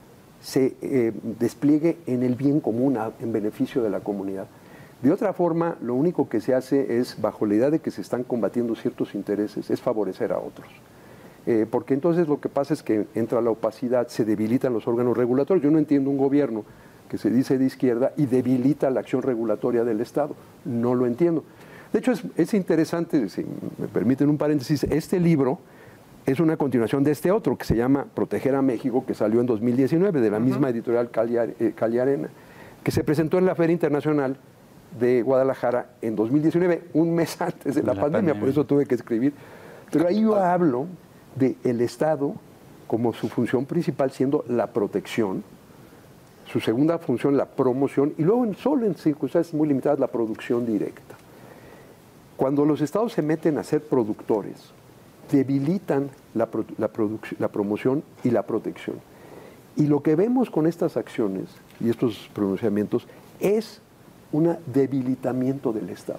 se eh, despliegue en el bien común, a, en beneficio de la comunidad. De otra forma, lo único que se hace es, bajo la idea de que se están combatiendo ciertos intereses, es favorecer a otros. Eh, porque entonces lo que pasa es que entra la opacidad, se debilitan los órganos regulatorios. Yo no entiendo un gobierno que se dice de izquierda y debilita la acción regulatoria del Estado. No lo entiendo. De hecho, es, es interesante, si me permiten un paréntesis, este libro es una continuación de este otro que se llama Proteger a México, que salió en dos mil diecinueve, de la uh-huh. misma editorial Cali, eh, Cali Arena, que se presentó en la Feria Internacional de Guadalajara en dos mil diecinueve, un mes antes de la, la pandemia, pandemia, por eso tuve que escribir. Pero ahí yo hablo del Estado como su función principal siendo la protección, su segunda función la promoción y luego en, solo en circunstancias muy limitadas la producción directa. Cuando los Estados se meten a ser productores, debilitan la, la, la promoción y la protección. Y lo que vemos con estas acciones y estos pronunciamientos es un debilitamiento del Estado,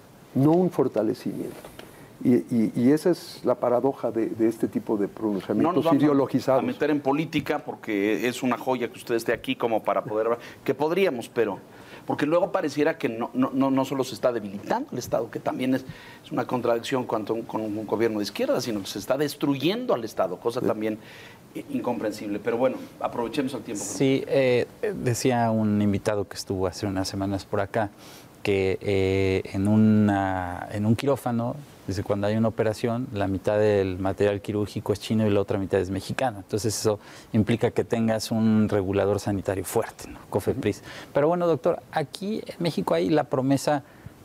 no un fortalecimiento. Y, y, y esa es la paradoja de, de este tipo de pronunciamientos no nos vamos ideologizados. A meter en política porque es una joya que usted esté aquí como para poder... que podríamos, pero... porque luego pareciera que no, no, no solo se está debilitando el Estado, que también es, es una contradicción cuanto un, con un gobierno de izquierda, sino que se está destruyendo al Estado, cosa sí. también incomprensible. Pero bueno, aprovechemos el tiempo. Sí, eh, decía un invitado que estuvo hace unas semanas por acá, que eh, en, una, en un quirófano, dice, cuando hay una operación, la mitad del material quirúrgico es chino y la otra mitad es mexicano. Entonces eso implica que tengas un regulador sanitario fuerte, ¿no? COFEPRIS. Uh-huh. Pero bueno, doctor, aquí en México hay la promesa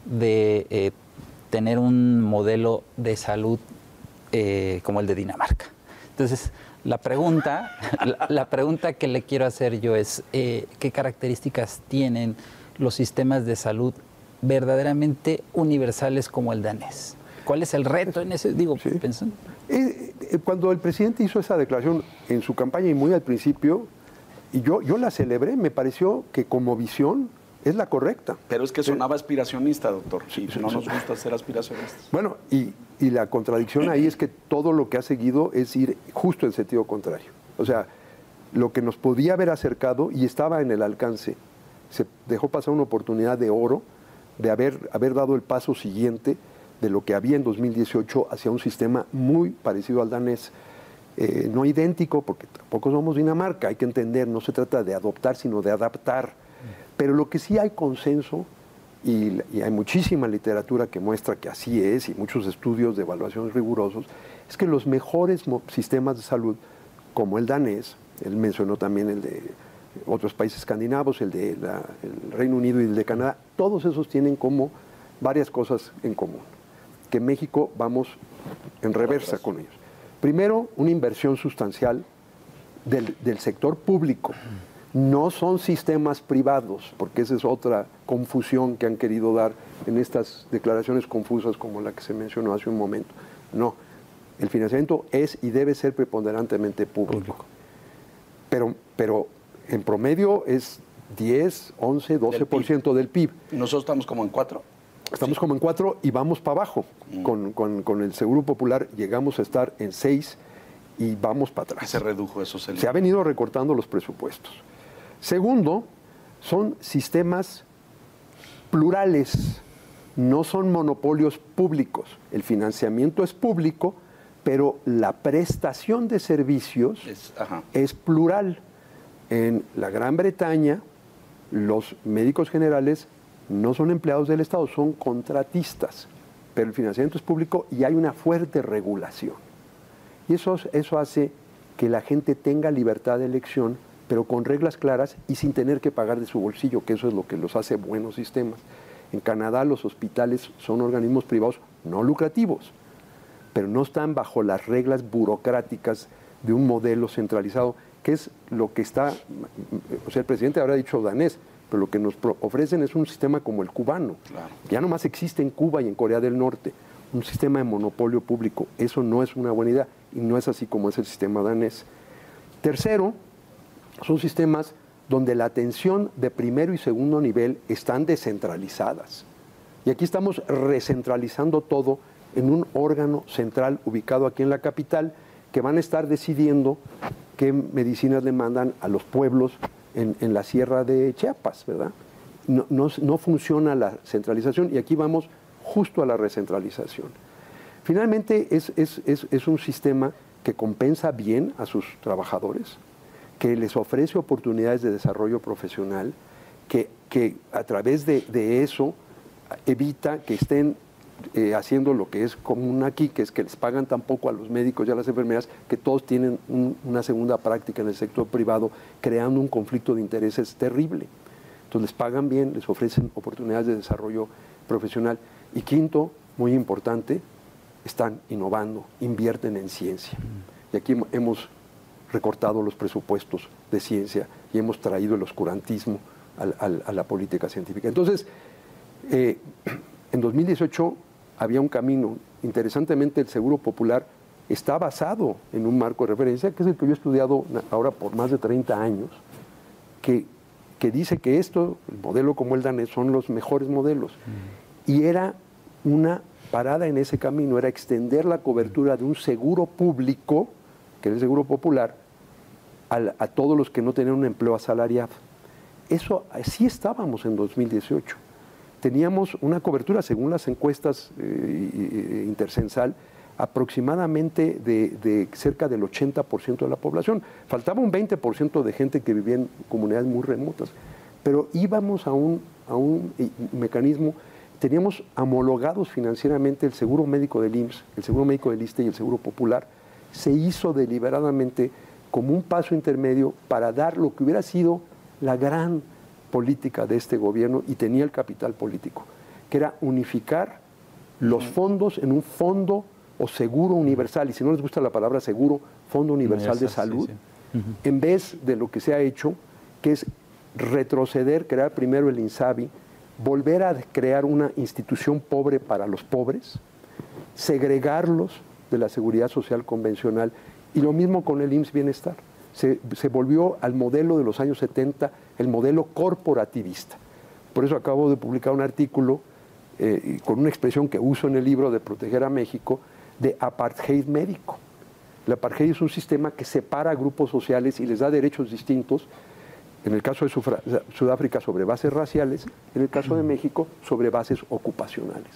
de eh, tener un modelo de salud eh, como el de Dinamarca. Entonces, la pregunta, la, la pregunta que le quiero hacer yo es, eh, ¿qué características tienen los sistemas de salud verdaderamente universales como el danés? ¿Cuál es el reto en ese? Digo, sí. pensando. Eh, eh, cuando el presidente hizo esa declaración en su campaña y muy al principio, y yo, yo la celebré, me pareció que como visión es la correcta. Pero es que sonaba aspiracionista, doctor. Sí, no nos gusta ser aspiracionistas. Bueno, y, y la contradicción ahí es que todo lo que ha seguido es ir justo en sentido contrario. O sea, lo que nos podía haber acercado y estaba en el alcance, se dejó pasar una oportunidad de oro de haber, haber dado el paso siguiente de lo que había en dos mil dieciocho hacia un sistema muy parecido al danés, eh, no idéntico, porque tampoco somos Dinamarca, hay que entender, no se trata de adoptar, sino de adaptar. Pero lo que sí hay consenso, y, y hay muchísima literatura que muestra que así es, y muchos estudios de evaluaciones rigurosos, es que los mejores sistemas de salud, como el danés, él mencionó también el de otros países escandinavos, el de la, el Reino Unido y el de Canadá, todos esos tienen como varias cosas en común. Que en México vamos en reversa con ellos. Primero, una inversión sustancial del, del sector público. No son sistemas privados, porque esa es otra confusión que han querido dar en estas declaraciones confusas como la que se mencionó hace un momento. No, el financiamiento es y debe ser preponderantemente público. Pero, pero en promedio es diez, once, doce por ciento del P I B. ¿Y nosotros estamos como en cuatro? Estamos sí. como en cuatro y vamos para abajo. Mm. Con, con, con el Seguro Popular llegamos a estar en seis y vamos para atrás. Se redujo eso. Se, se ha venido recortando los presupuestos. Segundo, son sistemas plurales, no son monopolios públicos. El financiamiento es público, pero la prestación de servicios es, es plural. En la Gran Bretaña, los médicos generales no son empleados del Estado, son contratistas, pero el financiamiento es público y hay una fuerte regulación. Y eso, eso hace que la gente tenga libertad de elección, pero con reglas claras y sin tener que pagar de su bolsillo, que eso es lo que los hace buenos sistemas. En Canadá los hospitales son organismos privados no lucrativos, pero no están bajo las reglas burocráticas de un modelo centralizado, que es lo que está, o sea, el presidente habrá dicho danés, pero lo que nos ofrecen es un sistema como el cubano. Claro. Ya nomás existe en Cuba y en Corea del Norte, un sistema de monopolio público. Eso no es una buena idea y no es así como es el sistema danés. Tercero, son sistemas donde la atención de primero y segundo nivel están descentralizadas. Y aquí estamos recentralizando todo en un órgano central ubicado aquí en la capital, que van a estar decidiendo qué medicinas le mandan a los pueblos en, en la sierra de Chiapas, ¿verdad? No, no, no funciona la centralización y aquí vamos justo a la recentralización. Finalmente es, es, es, es un sistema que compensa bien a sus trabajadores, que les ofrece oportunidades de desarrollo profesional, que, que a través de, de eso evita que estén eh, haciendo lo que es común aquí, que es que les pagan tan poco a los médicos y a las enfermeras, que todos tienen un, una segunda práctica en el sector privado, creando un conflicto de intereses terrible. Entonces les pagan bien, les ofrecen oportunidades de desarrollo profesional. Y quinto, muy importante, están innovando, invierten en ciencia. Y aquí hemos recortado los presupuestos de ciencia y hemos traído el oscurantismo al, al, a la política científica. Entonces, eh, en dos mil dieciocho había un camino. Interesantemente, el Seguro Popular está basado en un marco de referencia, que es el que yo he estudiado ahora por más de treinta años, que, que dice que esto, el modelo como el danés, son los mejores modelos. Mm. Y era una parada en ese camino, era extender la cobertura de un seguro público, que es el Seguro Popular, a, a todos los que no tenían un empleo asalariado. Eso, así estábamos en dos mil dieciocho. Teníamos una cobertura, según las encuestas eh, intercensal, aproximadamente de, de cerca del ochenta por ciento de la población. Faltaba un veinte por ciento de gente que vivía en comunidades muy remotas, pero íbamos a un, a un mecanismo. Teníamos homologados financieramente el seguro médico del I M S S, el seguro médico del ISSSTE y el seguro popular. Se hizo deliberadamente como un paso intermedio para dar lo que hubiera sido la gran política de este gobierno, y tenía el capital político, que era unificar los fondos en un fondo o seguro universal, y si no les gusta la palabra seguro, Fondo Universal de Salud, sí, sí. Uh-huh. En vez de lo que se ha hecho, que es retroceder, crear primero el INSABI, volver a crear una institución pobre para los pobres, segregarlos de la seguridad social convencional, y lo mismo con el I M S S Bienestar. Se, se volvió al modelo de los años setenta, el modelo corporativista. Por eso acabo de publicar un artículo eh, con una expresión que uso en el libro de Proteger a México, de apartheid médico. El apartheid es un sistema que separa a grupos sociales y les da derechos distintos, en el caso de Sufra, Sudáfrica sobre bases raciales, en el caso de México sobre bases ocupacionales.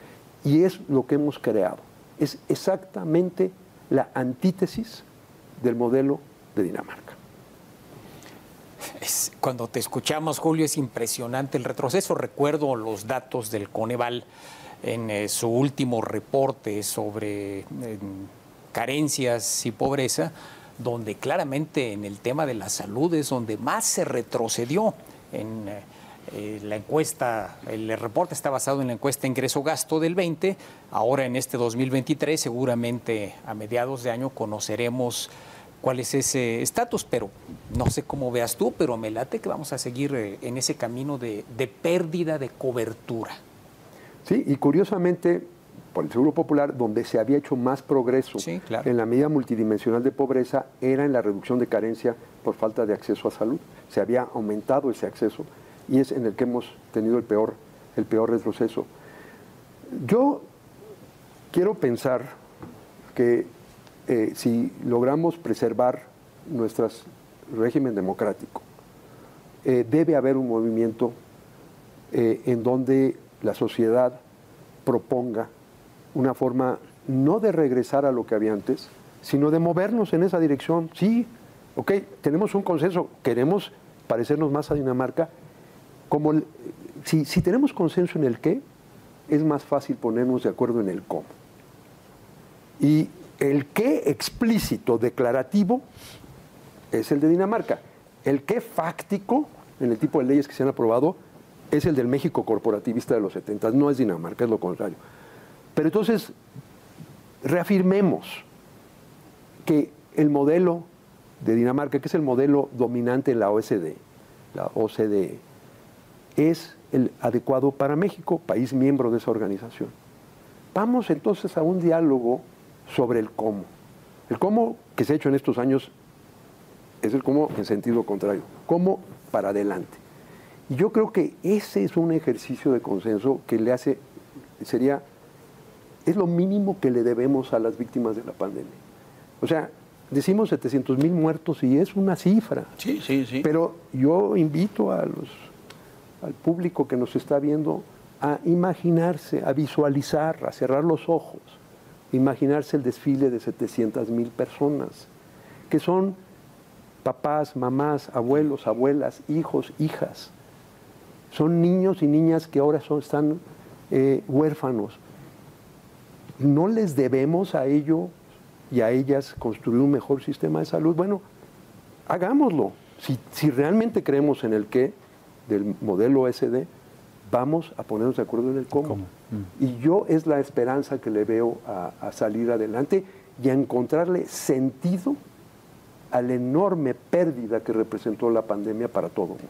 Y es lo que hemos creado. Es exactamente la antítesis del modelo de Dinamarca. Es, cuando te escuchamos, Julio, es impresionante el retroceso. Recuerdo los datos del Coneval en eh, su último reporte sobre eh, carencias y pobreza, donde claramente en el tema de la salud es donde más se retrocedió. En eh, la encuesta, el reporte está basado en la encuesta ingreso-gasto del veinte, ahora en este dos mil veintitrés, seguramente a mediados de año conoceremos cuál es ese estatus, pero no sé cómo veas tú, pero me late que vamos a seguir eh, en ese camino de, de pérdida de cobertura. Sí, y curiosamente, por el Seguro Popular, donde se había hecho más progreso sí, claro. en la medida multidimensional de pobreza, era en la reducción de carencia por falta de acceso a salud. Se había aumentado ese acceso y es en el que hemos tenido el peor, el peor retroceso. Yo quiero pensar que Eh, si logramos preservar nuestro régimen democrático, eh, debe haber un movimiento eh, en donde la sociedad proponga una forma no de regresar a lo que había antes, sino de movernos en esa dirección. Sí, ok, tenemos un consenso, queremos parecernos más a Dinamarca. Como el, si, si tenemos consenso en el qué, es más fácil ponernos de acuerdo en el cómo. Y el qué explícito, declarativo, es el de Dinamarca. El qué fáctico, en el tipo de leyes que se han aprobado, es el del México corporativista de los setenta. No es Dinamarca, es lo contrario. Pero entonces, reafirmemos que el modelo de Dinamarca, que es el modelo dominante en la O E C D, la O C D E, es el adecuado para México, país miembro de esa organización. Vamos entonces a un diálogo sobre el cómo. El cómo que se ha hecho en estos años es el cómo en sentido contrario. Cómo para adelante. Y yo creo que ese es un ejercicio de consenso que le hace, sería, es lo mínimo que le debemos a las víctimas de la pandemia. O sea, decimos setecientos mil muertos y es una cifra. Sí, sí, sí. Pero yo invito a los, al público que nos está viendo a imaginarse, a visualizar, a cerrar los ojos, imaginarse el desfile de setecientas mil personas, que son papás, mamás, abuelos, abuelas, hijos, hijas. Son niños y niñas que ahora son, están eh, huérfanos. ¿no les debemos a ellos y a ellas construir un mejor sistema de salud? Bueno, hagámoslo. Si, si realmente creemos en el qué del modelo S D, vamos a ponernos de acuerdo en el cómo. ¿Cómo? Mm. Y yo es la esperanza que le veo a, a salir adelante y a encontrarle sentido a la enorme pérdida que representó la pandemia para todo el mundo.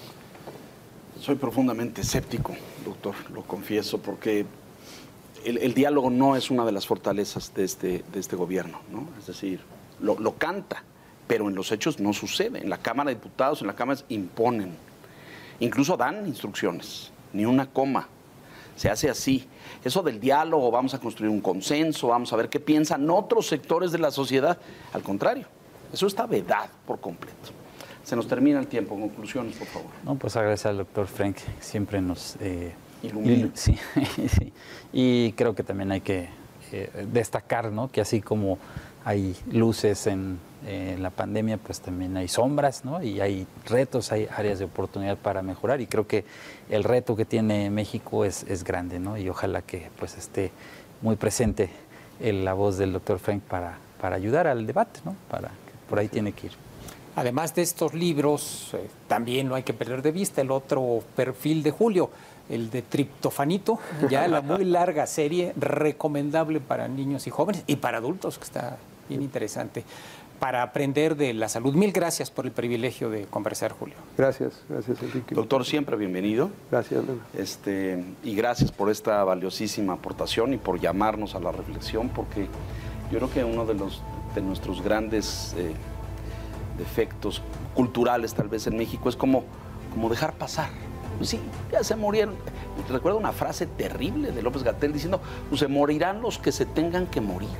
Soy profundamente escéptico, doctor, lo confieso, porque el, el diálogo no es una de las fortalezas de este, de este gobierno, ¿no? Es decir, lo, lo canta, pero en los hechos no sucede. En la Cámara de Diputados, en la Cámara imponen, incluso dan instrucciones, ni una coma. Se hace así. Eso del diálogo, vamos a construir un consenso, vamos a ver qué piensan otros sectores de la sociedad. Al contrario, eso está vedado por completo. Se nos termina el tiempo. Conclusiones, por favor. No, pues agradecer al doctor Frenk, siempre nos eh, ilumina. Sí, sí. Y creo que también hay que eh, destacar, ¿no?, que así como hay luces en, eh, en la pandemia, pues también hay sombras, ¿no? Y hay retos, hay áreas de oportunidad para mejorar. Y creo que el reto que tiene México es, es grande, ¿no? Y ojalá que pues esté muy presente en la voz del doctor Frenk para, para ayudar al debate, ¿no? Para, por ahí tiene que ir. Además de estos libros, eh, también no hay que perder de vista el otro perfil de Julio, el de Triptofanito, ya la muy larga serie, recomendable para niños y jóvenes y para adultos, que está bien interesante, para aprender de la salud. Mil gracias por el privilegio de conversar, Julio. Gracias, gracias, Enrique. Doctor, siempre bienvenido. Gracias, Lena. Este, y gracias por esta valiosísima aportación y por llamarnos a la reflexión, porque yo creo que uno de, los, de nuestros grandes eh, defectos culturales tal vez en México es como, como dejar pasar. Pues sí, ya se murieron. Recuerdo una frase terrible de López-Gatell diciendo, pues se morirán los que se tengan que morir.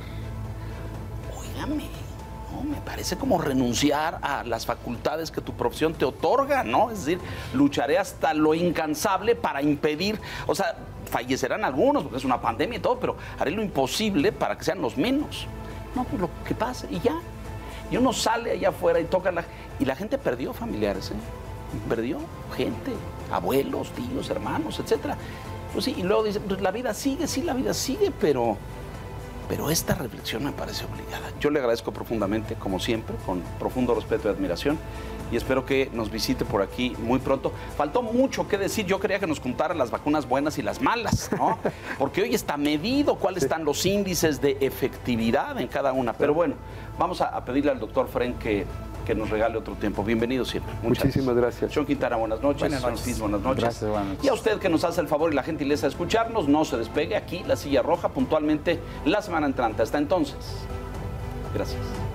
Óigame, ¿no? Me parece como renunciar a las facultades que tu profesión te otorga, ¿no? Es decir, lucharé hasta lo incansable para impedir, o sea, fallecerán algunos porque es una pandemia y todo, pero haré lo imposible para que sean los menos. No, pues lo que pase y ya. Y uno sale allá afuera y toca la... Y la gente perdió familiares, ¿eh? Perdió gente, abuelos, tíos, hermanos, etcétera. Pues sí, y luego dice, pues la vida sigue, sí, la vida sigue, pero... Pero esta reflexión me parece obligada. Yo le agradezco profundamente, como siempre, con profundo respeto y admiración, y espero que nos visite por aquí muy pronto. Faltó mucho que decir. Yo quería que nos contara las vacunas buenas y las malas, ¿no? Porque hoy está medido cuáles están los índices de efectividad en cada una. Pero bueno, vamos a, a pedirle al doctor Frenk que, que nos regale otro tiempo. Bienvenido siempre. Muchas Muchísimas gracias. gracias. Sean Quintana, buenas noches. Buenas noches. Ortiz, buenas noches. Gracias, buenas noches. Y a usted que nos hace el favor y la gentileza de escucharnos, no se despegue aquí, La Silla Roja, puntualmente la semana entrante. Hasta entonces, gracias.